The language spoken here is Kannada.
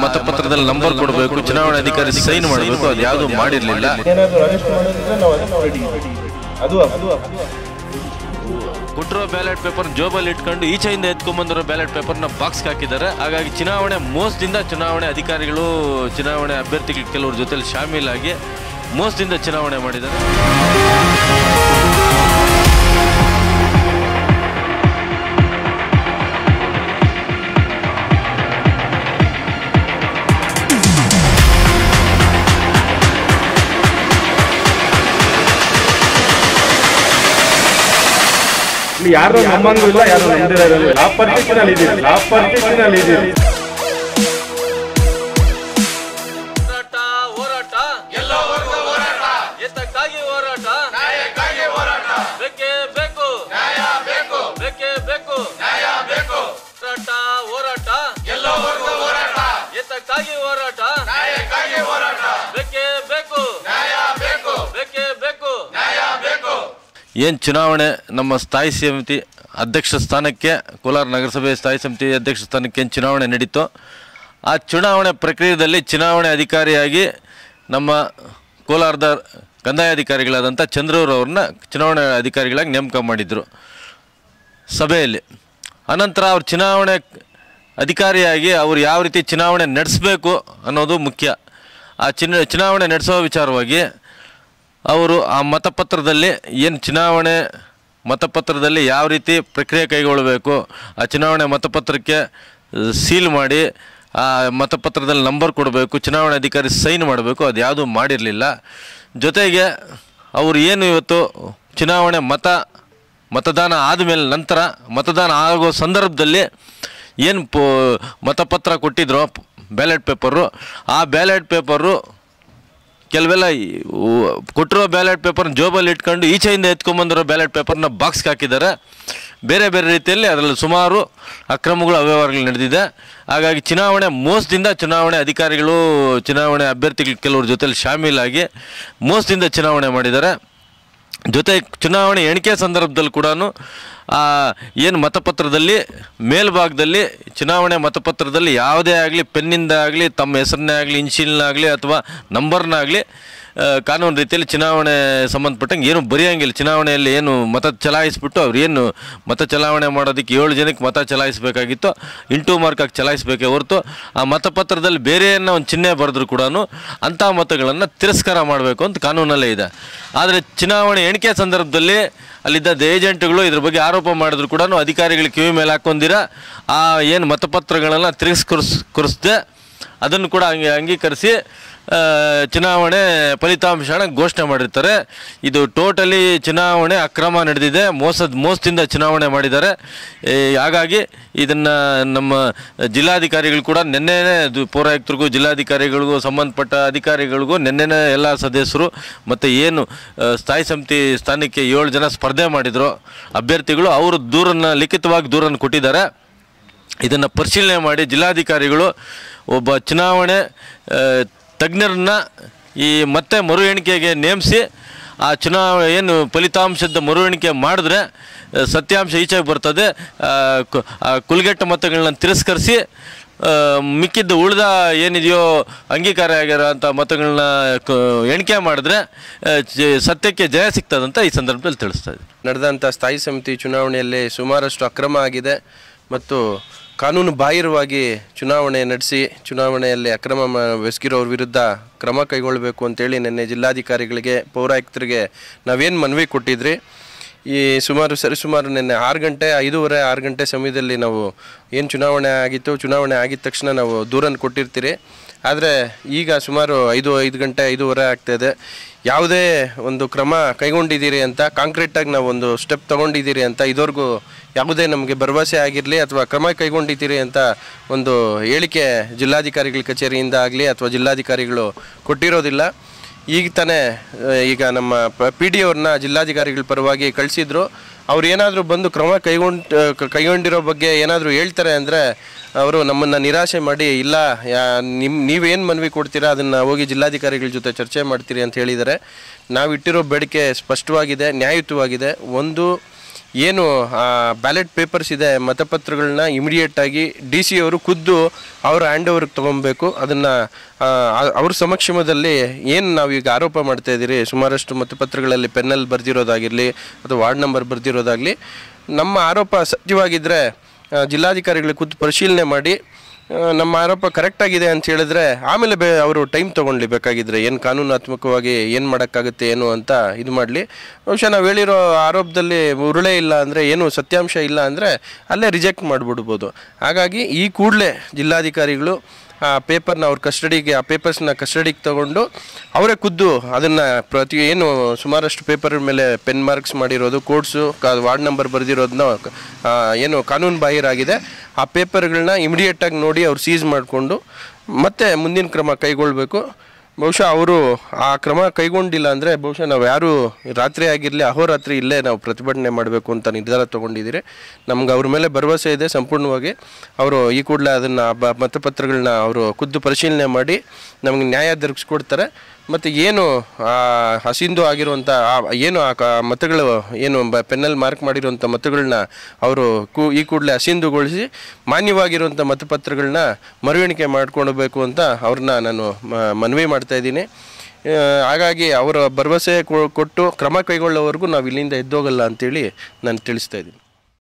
ಮತಪತ್ರದಲ್ಲಿ ನಂಬರ್ ಕೊಡಬೇಕು, ಚುನಾವಣಾ ಅಧಿಕಾರಿ ಸೈನ್ ಮಾಡಬೇಕು, ಅದು ಯಾವುದು ಮಾಡಿರಲಿಲ್ಲ. ಕೊಟ್ಟಿರೋ ಬ್ಯಾಲೆಟ್ ಪೇಪರ್ ಜೋಬಲ್ಲಿ ಇಟ್ಕೊಂಡು ಈಚೆಯಿಂದ ಎತ್ಕೊಂಡ್ಬಂದಿರೋ ಬ್ಯಾಲೆಟ್ ಪೇಪರ್ನ ಬಾಕ್ಸ್ಗೆ ಹಾಕಿದ್ದಾರೆ. ಹಾಗಾಗಿ ಚುನಾವಣೆ ಮೋಸದಿಂದ ಚುನಾವಣೆ ಅಧಿಕಾರಿಗಳು ಚುನಾವಣೆ ಅಭ್ಯರ್ಥಿಗಳು ಕೆಲವ್ರ ಜೊತೆಲಿ ಶಾಮೀಲಾಗಿ ಮೋಸದಿಂದ ಚುನಾವಣೆ ಮಾಡಿದ್ದಾರೆ. ಯಾರು ನಮ್ಮಂಗೂ ಇಲ್ಲ, ಯಾರು ನಂಬಿರೋದಿಲ್ಲ. ಲಾ ಪರ್ಚೇಸಿನಲ್ಲಿ ಇದ್ದೀರಿ, ಲಾ ಪರ್ಚೇಸಿನಲ್ಲಿ ಇದ್ದೀರಿ. ಹೋರಾಟ ಎಲ್ಲ ವರ್ಗ ಹೋರಾಟ, ಎತ್ತಕ್ಕಾಗಿ ಹೋರಾಟ, ನ್ಯಾಯಕ್ಕಾಗಿ ಹೋರಾಟ, ಬೇಕೇ ಬೇಕು ನ್ಯಾಯ ಬೇಕು, ಬೇಕೇ ಬೇಕು ನ್ಯಾಯ ಬೇಕು. ಹೋರಾಟ ಎಲ್ಲ ವರ್ಗ ಹೋರಾಟ, ಎತ್ತಕ್ಕಾಗಿ ಹೋರಾಟ, ನ್ಯಾಯಕ್ಕಾಗಿ ಹೋರಾಟ, ಬೇಕೇ ಬೇಕು ನ್ಯಾಯ ಬೇಕು, ಬೇಕೇ ಬೇಕು ನ್ಯಾಯ ಬೇಕು. ಏನು ಚುನಾವಣೆ ನಮ್ಮ ಸ್ಥಾಯಿ ಸಮಿತಿ ಅಧ್ಯಕ್ಷ ಸ್ಥಾನಕ್ಕೆ, ಕೋಲಾರ ನಗರಸಭೆ ಸ್ಥಾಯಿ ಸಮಿತಿ ಅಧ್ಯಕ್ಷ ಸ್ಥಾನಕ್ಕೆ ಏನು ಚುನಾವಣೆ ನಡೀತು, ಆ ಚುನಾವಣೆ ಪ್ರಕ್ರಿಯೆಯಲ್ಲಿ ಚುನಾವಣೆ ಅಧಿಕಾರಿಯಾಗಿ ನಮ್ಮ ಕೋಲಾರದ ಕಂದಾಯ ಅಧಿಕಾರಿಗಳಾದಂಥ ಚಂದ್ರೂರವ್ರನ್ನ ಚುನಾವಣಾ ಅಧಿಕಾರಿಗಳಾಗಿ ನೇಮಕ ಮಾಡಿದರು ಸಭೆಯಲ್ಲಿ. ಅನಂತರ ಅವ್ರು ಚುನಾವಣೆ ಅಧಿಕಾರಿಯಾಗಿ ಅವ್ರು ಯಾವ ರೀತಿ ಚುನಾವಣೆ ನಡೆಸಬೇಕು ಅನ್ನೋದು ಮುಖ್ಯ. ಆ ಚುನಾವಣೆ ನಡೆಸೋ ವಿಚಾರವಾಗಿ ಅವರು ಆ ಮತಪತ್ರದಲ್ಲಿ ಏನು ಚುನಾವಣೆ ಮತಪತ್ರದಲ್ಲಿ ಯಾವ ರೀತಿ ಪ್ರಕ್ರಿಯೆ ಕೈಗೊಳ್ಳಬೇಕು, ಆ ಚುನಾವಣೆ ಮತಪತ್ರಕ್ಕೆ ಸೀಲ್ ಮಾಡಿ ಆ ಮತಪತ್ರದಲ್ಲಿ ನಂಬರ್ ಕೊಡಬೇಕು, ಚುನಾವಣಾ ಅಧಿಕಾರಿ ಸೈನ್ ಮಾಡಬೇಕು, ಅದು ಯಾವುದೂ ಮಾಡಿರಲಿಲ್ಲ. ಜೊತೆಗೆ ಅವರು ಏನು ಇವತ್ತು ಚುನಾವಣೆ ಮತದಾನ ಆದಮೇಲೆ ನಂತರ ಮತದಾನ ಆಗೋ ಸಂದರ್ಭದಲ್ಲಿ ಏನು ಮತಪತ್ರ ಕೊಟ್ಟಿದ್ರೋ ಬ್ಯಾಲೆಟ್ ಪೇಪರು, ಆ ಬ್ಯಾಲೆಟ್ ಪೇಪರು ಕೆಲವೆಲ್ಲ ಕೊಟ್ಟಿರೋ ಬ್ಯಾಲೆಟ್ ಪೇಪರ್ನ ಜೋಬಲ್ಲಿ ಇಟ್ಕೊಂಡು ಈಚೆಯಿಂದ ಎತ್ಕೊಂಡ್ಬಂದಿರೋ ಬ್ಯಾಲೆಟ್ ಪೇಪರ್ನ ಬಾಕ್ಸ್ಗೆ ಹಾಕಿದ್ದಾರೆ. ಬೇರೆ ಬೇರೆ ರೀತಿಯಲ್ಲಿ ಅದರಲ್ಲಿ ಸುಮಾರು ಅಕ್ರಮಗಳು ಅವ್ಯವಹಾರಗಳು ನಡೆದಿದೆ. ಹಾಗಾಗಿ ಚುನಾವಣೆ ಮೋಸದಿಂದ ಚುನಾವಣೆ ಅಧಿಕಾರಿಗಳು ಚುನಾವಣೆ ಅಭ್ಯರ್ಥಿಗಳು ಕೆಲವ್ರ ಜೊತೆಲಿ ಶಾಮೀಲಾಗಿ ಮೋಸದಿಂದ ಚುನಾವಣೆ ಮಾಡಿದ್ದಾರೆ. ಜೊತೆ ಚುನಾವಣೆ ಎಣಿಕೆ ಸಂದರ್ಭದಲ್ಲಿ ಕೂಡ ಏನು ಮತಪತ್ರದಲ್ಲಿ ಮೇಲ್ಭಾಗದಲ್ಲಿ ಚುನಾವಣೆ ಮತಪತ್ರದಲ್ಲಿ ಯಾವುದೇ ಆಗಲಿ ಪೆನ್ನಿಂದ ಆಗಲಿ ತಮ್ಮ ಹೆಸರನ್ನೇ ಆಗಲಿ ಇನ್ಶಿಯಲ್ನಾಗಲಿ ಅಥವಾ ನಂಬರ್ನಾಗಲಿ ಕಾನೂನು ರೀತಿಯಲ್ಲಿ ಚುನಾವಣೆ ಸಂಬಂಧಪಟ್ಟಂಗೆ ಏನು ಬರೆಯೋಂಗಿಲ್ಲ. ಚುನಾವಣೆಯಲ್ಲಿ ಏನು ಮತ ಚಲಾಯಿಸ್ಬಿಟ್ಟು ಅವ್ರು ಏನು ಮತ ಚಲಾವಣೆ ಮಾಡೋದಕ್ಕೆ 7 ಜನಕ್ಕೆ ಮತ ಚಲಾಯಿಸಬೇಕಾಗಿತ್ತು, ಇಂಟು ಮಾರ್ಕಾಗಿ ಚಲಾಯಿಸಬೇಕೇ ಹೊರತು ಆ ಮತಪತ್ರದಲ್ಲಿ ಬೇರೆಯನ್ನು ಒಂದು ಚಿಹ್ನೆ ಬರೆದ್ರು ಕೂಡ ಅಂಥ ಮತಗಳನ್ನು ತಿರಸ್ಕಾರ ಮಾಡಬೇಕು ಅಂತ ಕಾನೂನಲ್ಲೇ ಇದೆ. ಆದರೆ ಚುನಾವಣೆ ಎಣಿಕೆ ಸಂದರ್ಭದಲ್ಲಿ ಅಲ್ಲಿದ್ದ ಏಜೆಂಟ್ಗಳು ಇದ್ರ ಬಗ್ಗೆ ಆರೋಪ ಮಾಡಿದ್ರು ಕೂಡ ಅಧಿಕಾರಿಗಳು ಕಿವಿ ಮೇಲೆ ಹಾಕ್ಕೊಂಡಿರ ಆ ಏನು ಮತಪತ್ರಗಳನ್ನು ತಿರಸ್ಕರಿಸದೆ ಅದನ್ನು ಕೂಡ ಅಂಗೀಕರಿಸಿ ಚುನಾವಣೆ ಫಲಿತಾಂಶನ ಘೋಷಣೆ ಮಾಡಿರ್ತಾರೆ. ಇದು ಟೋಟಲಿ ಚುನಾವಣೆ ಅಕ್ರಮ ನಡೆದಿದೆ, ಮೋಸದಿಂದ ಚುನಾವಣೆ ಮಾಡಿದ್ದಾರೆ. ಹಾಗಾಗಿ ಇದನ್ನು ನಮ್ಮ ಜಿಲ್ಲಾಧಿಕಾರಿಗಳು ಕೂಡ ನಿನ್ನೆನೇ ಪೌರಾಯುಕ್ತರಿಗೂ ಜಿಲ್ಲಾಧಿಕಾರಿಗಳಿಗೂ ಸಂಬಂಧಪಟ್ಟ ಅಧಿಕಾರಿಗಳಿಗೂ ನಿನ್ನೆನೇ ಎಲ್ಲ ಸದಸ್ಯರು ಮತ್ತು ಏನು ಸ್ಥಾಯಿ ಸಮಿತಿ ಸ್ಥಾನಕ್ಕೆ 7 ಜನ ಸ್ಪರ್ಧೆ ಮಾಡಿದರು ಅಭ್ಯರ್ಥಿಗಳು, ಅವರು ಲಿಖಿತವಾಗಿ ದೂರನ್ನು ಕೊಟ್ಟಿದ್ದಾರೆ. ಇದನ್ನು ಪರಿಶೀಲನೆ ಮಾಡಿ ಜಿಲ್ಲಾಧಿಕಾರಿಗಳು ಒಬ್ಬ ಚುನಾವಣೆ ತಜ್ಞರನ್ನ ಮತ್ತೆ ಮರು ಎಣಿಕೆಗೆ ನೇಮಿಸಿ ಆ ಏನು ಫಲಿತಾಂಶದ ಮರು ಎಣಿಕೆ ಮಾಡಿದ್ರೆ ಸತ್ಯಾಂಶ ಈಚೆಗೆ ಬರ್ತದೆ. ಕುಲಗೆಟ್ಟ ಮತಗಳನ್ನ ತಿರಸ್ಕರಿಸಿ ಮಿಕ್ಕಿದ್ದ ಉಳಿದ ಏನಿದೆಯೋ ಅಂಗೀಕಾರ ಆಗಿರೋಂಥ ಮತಗಳನ್ನ ಎಣಿಕೆ ಮಾಡಿದ್ರೆ ಸತ್ಯಕ್ಕೆ ಜಯ ಸಿಗ್ತದಂತ ಈ ಸಂದರ್ಭದಲ್ಲಿ ತಿಳಿಸ್ತಾ ಇದ್ದೀನಿ. ನಡೆದಂಥ ಸ್ಥಾಯಿ ಸಮಿತಿ ಚುನಾವಣೆಯಲ್ಲಿ ಸುಮಾರಷ್ಟು ಅಕ್ರಮ ಆಗಿದೆ ಮತ್ತು ಕಾನೂನು ಬಾಹಿರವಾಗಿ ಚುನಾವಣೆ ನಡೆಸಿ ಚುನಾವಣೆಯಲ್ಲಿ ಅಕ್ರಮ ಎಸಗಿರೋರ ವಿರುದ್ಧ ಕ್ರಮ ಕೈಗೊಳ್ಳಬೇಕು ಅಂತೇಳಿ ನಿನ್ನೆ ಜಿಲ್ಲಾಧಿಕಾರಿಗಳಿಗೆ ಪೌರಾಯುಕ್ತರಿಗೆ ನಾವೇನು ಮನವಿ ಕೊಟ್ಟಿದ್ರಿ. ಈ ಸರಿಸುಮಾರು ನಿನ್ನೆ 6 ಗಂಟೆ ಸಮಯದಲ್ಲಿ ನಾವು ಏನು ಚುನಾವಣೆ ಆಗಿತ್ತು, ಚುನಾವಣೆ ಆಗಿದ ತಕ್ಷಣ ನಾವು ದೂರನ್ನು ಕೊಟ್ಟಿರ್ತೀರಿ. ಆದರೆ ಈಗ ಸುಮಾರು 5:30 ಆಗ್ತಾಯಿದೆ. ಯಾವುದೇ ಒಂದು ಕ್ರಮ ಕೈಗೊಂಡಿದ್ದೀರಿ ಅಂತ ಕಾಂಕ್ರೀಟಾಗಿ ನಾವು ಒಂದು ಸ್ಟೆಪ್ ತೊಗೊಂಡಿದ್ದೀರಿ ಅಂತ ಇದುವರೆಗೂ ಯಾವುದೇ ನಮಗೆ ಭರವಸೆ ಆಗಿರಲಿ ಅಥವಾ ಕ್ರಮ ಕೈಗೊಂಡಿದ್ದೀರಿ ಅಂತ ಒಂದು ಹೇಳಿಕೆ ಜಿಲ್ಲಾಧಿಕಾರಿಗಳ ಕಚೇರಿಯಿಂದ ಆಗಲಿ ಅಥವಾ ಜಿಲ್ಲಾಧಿಕಾರಿಗಳು ಕೊಟ್ಟಿರೋದಿಲ್ಲ. ಈಗ ನಮ್ಮ PD ಅವ್ರನ್ನ ಜಿಲ್ಲಾಧಿಕಾರಿಗಳ ಪರವಾಗಿ ಕಳಿಸಿದ್ರು. ಅವ್ರು ಏನಾದರೂ ಬಂದು ಕ್ರಮ ಕೈಗೊಂಡಿರೋ ಬಗ್ಗೆ ಏನಾದರೂ ಹೇಳ್ತಾರೆ ಅಂದರೆ ಅವರು ನಮ್ಮನ್ನು ನಿರಾಶೆ ಮಾಡಿ ಇಲ್ಲ ನೀವೇನು ಮನವಿ ಕೊಡ್ತೀರಾ ಅದನ್ನು ಹೋಗಿ ಜಿಲ್ಲಾಧಿಕಾರಿಗಳ ಜೊತೆ ಚರ್ಚೆ ಮಾಡ್ತೀರಿ ಅಂತ ಹೇಳಿದ್ದಾರೆ. ನಾವು ಇಟ್ಟಿರೋ ಬೇಡಿಕೆ ಸ್ಪಷ್ಟವಾಗಿದೆ, ನ್ಯಾಯಯುತವಾಗಿದೆ. ಒಂದು, ಏನು ಬ್ಯಾಲೆಟ್ ಪೇಪರ್ಸ್ ಇದೆ ಮತಪತ್ರಗಳನ್ನ ಇಮಿಡಿಯೇಟಾಗಿ DC ಅವರು ಖುದ್ದು ಅವರ ಹ್ಯಾಂಡ್ ಓವರ್ಗೆ ತೊಗೊಬೇಕು. ಅದನ್ನು ಅವ್ರ ಸಮಕ್ಷಮದಲ್ಲಿ ಏನು ನಾವೀಗ ಆರೋಪ ಮಾಡ್ತಾ ಇದ್ದೀರಿ, ಸುಮಾರಷ್ಟು ಮತಪತ್ರಗಳಲ್ಲಿ ಪೆನ್ನಲ್ಲಿ ಬರೆದಿರೋದಾಗಿರಲಿ ಅಥವಾ ವಾರ್ಡ್ ನಂಬರ್ ಬರೆದಿರೋದಾಗಲಿ, ನಮ್ಮ ಆರೋಪ ಸತ್ಯವಾಗಿದ್ದರೆ ಜಿಲ್ಲಾಧಿಕಾರಿಗಳಿಗೆ ಖುದ್ದು ಪರಿಶೀಲನೆ ಮಾಡಿ ನಮ್ಮ ಆರೋಪ ಕರೆಕ್ಟಾಗಿದೆ ಅಂತ ಹೇಳಿದ್ರೆ ಆಮೇಲೆ ಅವರು ಟೈಮ್ ತೊಗೊಳ್ಳಿ, ಬೇಕಾಗಿದ್ದರೆ ಏನು ಕಾನೂನಾತ್ಮಕವಾಗಿ ಏನು ಮಾಡೋಕ್ಕಾಗುತ್ತೆ ಏನು ಅಂತ ಇದು ಮಾಡಲಿ. ಬಹುಶಃ ನಾವು ಹೇಳಿರೋ ಆರೋಪದಲ್ಲಿ ಉರುಳೇ ಇಲ್ಲ ಅಂದರೆ, ಏನು ಸತ್ಯಾಂಶ ಇಲ್ಲ ಅಂದರೆ ಅಲ್ಲೇ ರಿಜೆಕ್ಟ್ ಮಾಡಿಬಿಡ್ಬೋದು. ಹಾಗಾಗಿ ಈ ಕೂಡಲೇ ಜಿಲ್ಲಾಧಿಕಾರಿಗಳು ಆ ಪೇಪರ್ನ ಅವ್ರ ಕಸ್ಟಡಿಗೆ, ಆ ಪೇಪರ್ಸ್ನ ಕಸ್ಟಡಿಗೆ ತೊಗೊಂಡು ಅವರೇ ಖುದ್ದು ಅದನ್ನು ಏನು ಸುಮಾರಷ್ಟು ಪೇಪರ್ ಮೇಲೆ ಪೆನ್ ಮಾರ್ಕ್ಸ್ ಮಾಡಿರೋದು, ಕೋಡ್ಸು, ವಾರ್ಡ್ ನಂಬರ್ ಬರೆದಿರೋದನ್ನ ಏನು ಕಾನೂನು ಬಾಹಿರಾಗಿದೆ ಆ ಪೇಪರ್ಗಳನ್ನ ಇಮಿಡಿಯೇಟಾಗಿ ನೋಡಿ ಅವ್ರು ಸೀಸ್ ಮಾಡಿಕೊಂಡು ಮತ್ತೆ ಮುಂದಿನ ಕ್ರಮ ಕೈಗೊಳ್ಳಬೇಕು. ಬಹುಶಃ ಅವರು ಆ ಕ್ರಮ ಕೈಗೊಂಡಿಲ್ಲ ಅಂದರೆ ಬಹುಶಃ ನಾವು ಯಾರು ರಾತ್ರಿ ಆಗಿರಲಿ ಅಹೋರಾತ್ರಿ ಇಲ್ಲೇ ನಾವು ಪ್ರತಿಭಟನೆ ಮಾಡಬೇಕು ಅಂತ ನಿರ್ಧಾರ ತೊಗೊಂಡಿದ್ದೀರಿ. ನಮ್ಗೆ ಅವ್ರ ಮೇಲೆ ಭರವಸೆ ಇದೆ ಸಂಪೂರ್ಣವಾಗಿ. ಅವರು ಈ ಕೂಡಲೇ ಅದನ್ನು ಮತಪತ್ರಗಳನ್ನ ಅವರು ಖುದ್ದು ಪರಿಶೀಲನೆ ಮಾಡಿ ನಮಗೆ ನ್ಯಾಯ ದೊರಕಿಸ್ಕೊಡ್ತಾರೆ. ಮತ್ತು ಏನು ಹಸಿಂದು ಆಗಿರುವಂಥ ಏನು ಮತಗಳು ಏನು ಪೆನ್ನಲ್ಲಿ ಮಾರ್ಕ್ ಮಾಡಿರುವಂಥ ಮತಗಳನ್ನ ಅವರು ಈ ಕೂಡಲೇ ಹಸಿಂದುಗೊಳಿಸಿ ಮಾನ್ಯವಾಗಿರುವಂಥ ಮತಪತ್ರಗಳನ್ನ ಮರುಎಣಿಕೆ ಮಾಡ್ಕೊಳ್ಬೇಕು ಅಂತ ಅವ್ರನ್ನ ನಾನು ಮನವಿ ಮಾಡ್ತಾಯಿದ್ದೀನಿ. ಹಾಗಾಗಿ ಅವರ ಭರವಸೆ ಕೊಟ್ಟು ಕ್ರಮ ಕೈಗೊಳ್ಳೋವರೆಗೂ ನಾವು ಇಲ್ಲಿಂದ ಎದ್ದೋಗಲ್ಲ ಅಂತೇಳಿ ನಾನು ತಿಳಿಸ್ತಾ ಇದ್ದೀನಿ.